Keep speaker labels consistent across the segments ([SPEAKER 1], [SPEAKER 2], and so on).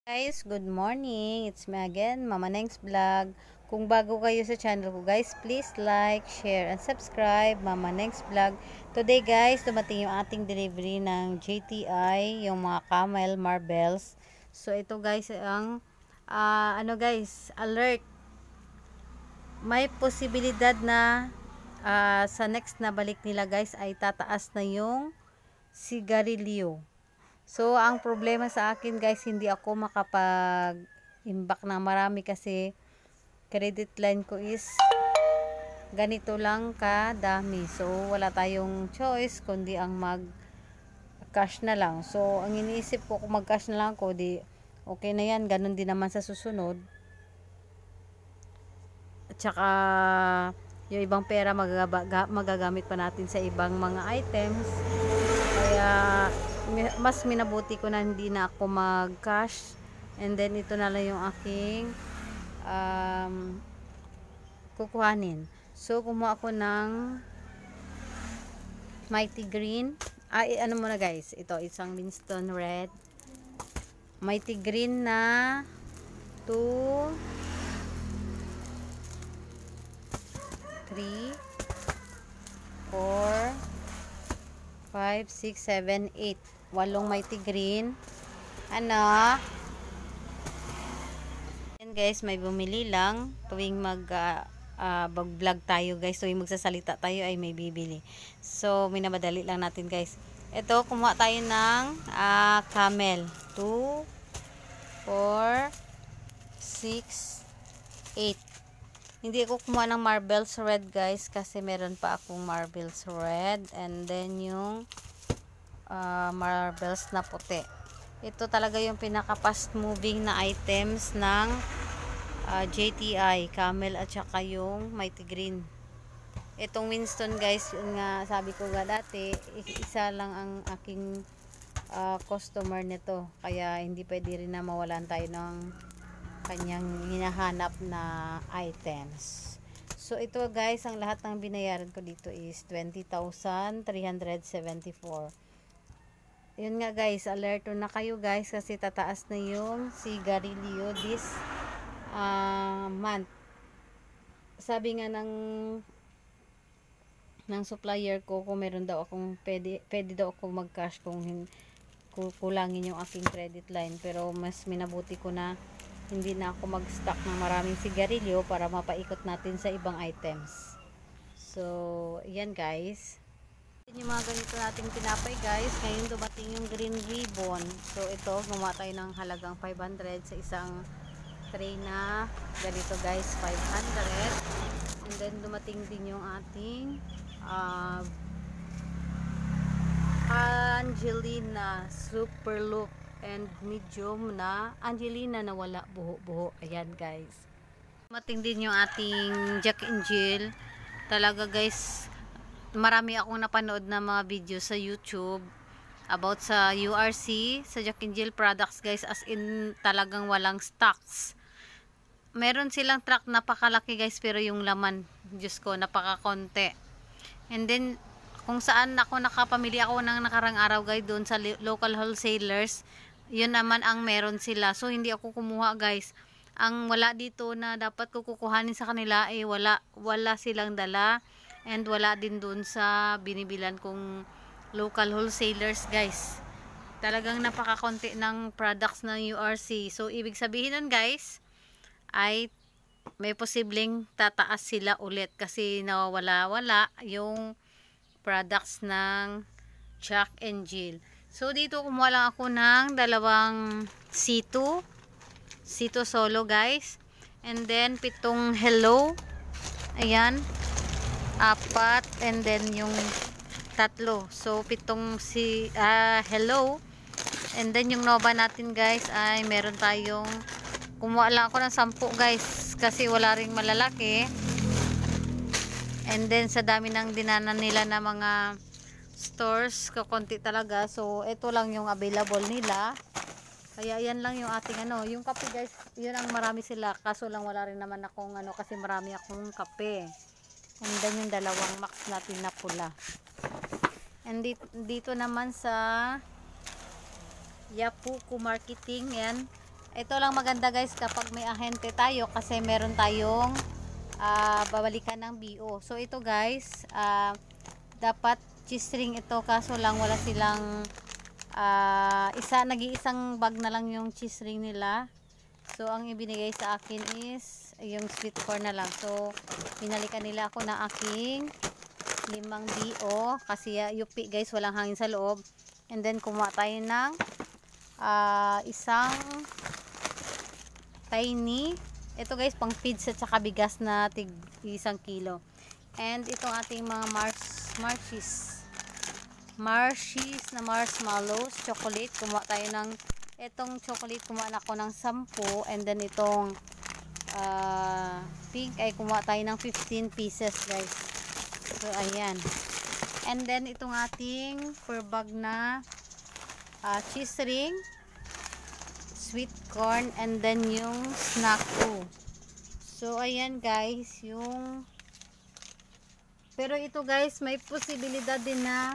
[SPEAKER 1] Guys, good morning. It's me again, Mama Neng's Vlog. Kung bago kayo sa channel ko guys, please like, share, and subscribe, Mama Neng's Vlog. Today guys, dumating yung ating delivery ng JTI, yung mga camel marbles. So ito guys, ang alert. May posibilidad na sa next na balik nila guys ay tataas na yung sigarilyo. So, ang problema sa akin guys, hindi ako makapag-imbak na marami kasi credit line ko is ganito lang kadami. So, wala tayong choice kundi ang mag-cash na lang. So, ang iniisip ko kung mag-cash na lang ako, di okay na yan. Ganun din naman sa susunod. At saka, yung ibang pera magagamit pa natin sa ibang mga items. Kaya mas minabuti ko na hindi na ako mag-cash, and then ito na lang yung aking kukuhanin. So kumuha ako ng Mighty Green. Ano muna guys, ito isang Winston Red, Mighty Green na 2 3 4 5, 6, 7, 8. 8 Mighty Green. Ano? Yan guys, may bumili lang. Tuwing mag-vlog tayo guys. Tuwing magsasalita tayo ay may bibili. So, minamadali lang natin guys. Ito, kumuha tayo ng camel. 2, 4, 6, 8. Hindi ako kumuha ng marbles red guys kasi meron pa akong marbles red, and then yung marbles na puti. Ito talaga yung pinaka fast moving na items ng JTI, camel at saka yung Mighty Green. Itong Winston guys, yun nga sabi ko nga dati, isa lang ang aking customer nito. Kaya hindi pwede rin na mawalan tayo ng kanyang hinahanap na items. So ito guys, ang lahat ng binayaran ko dito is 20,374. Yun nga guys, alerto na kayo guys kasi tataas na yung sigarilyo this month. Sabi nga ng supplier ko, kung meron daw akong pwede daw ako mag-cash kung kukulangin yung aking credit line, pero mas minabuti ko na hindi na ako mag-stock ng maraming sigarilyo para mapaikot natin sa ibang items. So, yan guys. Yung mga ganito nating tinapay guys, ngayon dumating yung green ribbon. So, ito, gumawa tayo ng halagang 500 sa isang tray na ganito guys, 500. And then, dumating din yung ating Angelina Super Look and medium na Angelina na wala buho-buho. Ayan guys. Dumating din yung ating Jack and Jill. Talaga guys, marami akong napanood na mga video sa YouTube about sa URC, sa Jack and Jill products guys, as in talagang walang stocks. Meron silang truck napakalaki guys, pero yung laman, Diyos ko, napakakonti. And then kung saan ako nakapamili ako ng nakarang araw guys, doon sa local wholesalers, yun naman ang meron sila. So hindi ako kumuha guys. Ang wala dito na dapat ko kukuhanin sa kanila ay wala silang dala, and wala din doon sa binibilan kong local wholesalers guys. Talagang napakakonti ng products ng URC. So ibig sabihin nun guys ay may posibleng tataas sila ulit kasi nawawala-wala yung products ng Jack and Jill. So dito kumuha lang ako ng dalawang C2 solo guys, and then 7 hello, ayan, 4, and then yung 3. So 7 hello, and then yung Nova natin guys ay meron tayong, kumuha lang ako ng 10 guys kasi wala ring malalaki. And then sa dami ng dinanan nila na mga stores, kakonti talaga. So ito lang yung available nila. Kaya yan lang yung ating yung kape guys, yun ang marami sila. Kaso lang wala rin naman akong kasi marami akong kape. And then yung dalawang max natin na pula. And dito naman sa Yapuku Marketing, yan. Ito lang maganda guys kapag may ahente tayo kasi meron tayong babalikan ng BO. So ito guys, dapat cheese ring ito kaso lang wala silang nag-iisang bag na lang yung cheese ring nila. So ang ibinigay sa akin is yung sweet corn na lang. So pinalikan nila ako ng aking 5 BO kasi yupi guys, walang hangin sa loob. And then kumuha tayo ng isang tiny, ito guys pang feeds at saka bigas na tig 1 kilo. And itong ating mga Marshes na marshmallows, chocolate, kumuha tayo ng itong chocolate, kumuha na ako ng 10. And then itong pink ay kumuha tayo ng 15 pieces guys. So ayan. And then itong ating per bag na cheese ring, sweet corn, and then yung snack ko. So ayan guys, pero ito guys may posibilidad din na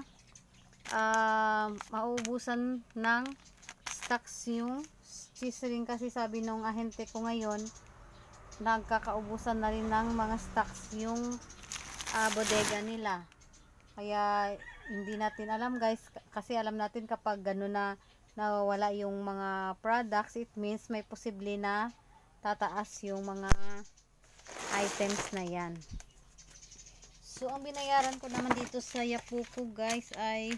[SPEAKER 1] maubusan ng stocks yung cheese ring kasi sabi nung ahente ko ngayon nagkakaubusan na rin ng mga stocks yung bodega nila. Kaya hindi natin alam guys, kasi alam natin kapag gano'n na nawawala yung mga products, it means may posible na tataas yung mga items na yan. So ang binayaran ko naman dito sa Yapuko guys ay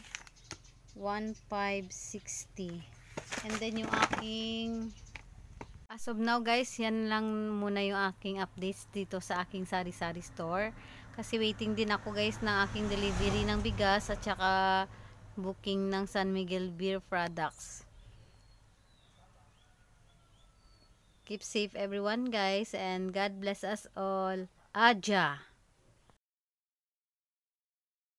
[SPEAKER 1] 1,560. And then yung aking as of now guys, yan lang muna yung aking updates dito sa aking sari-sari store. Kasi waiting din ako guys ng aking delivery ng bigas at saka booking ng San Miguel Beer products. Keep safe everyone guys, and God bless us all. Aja!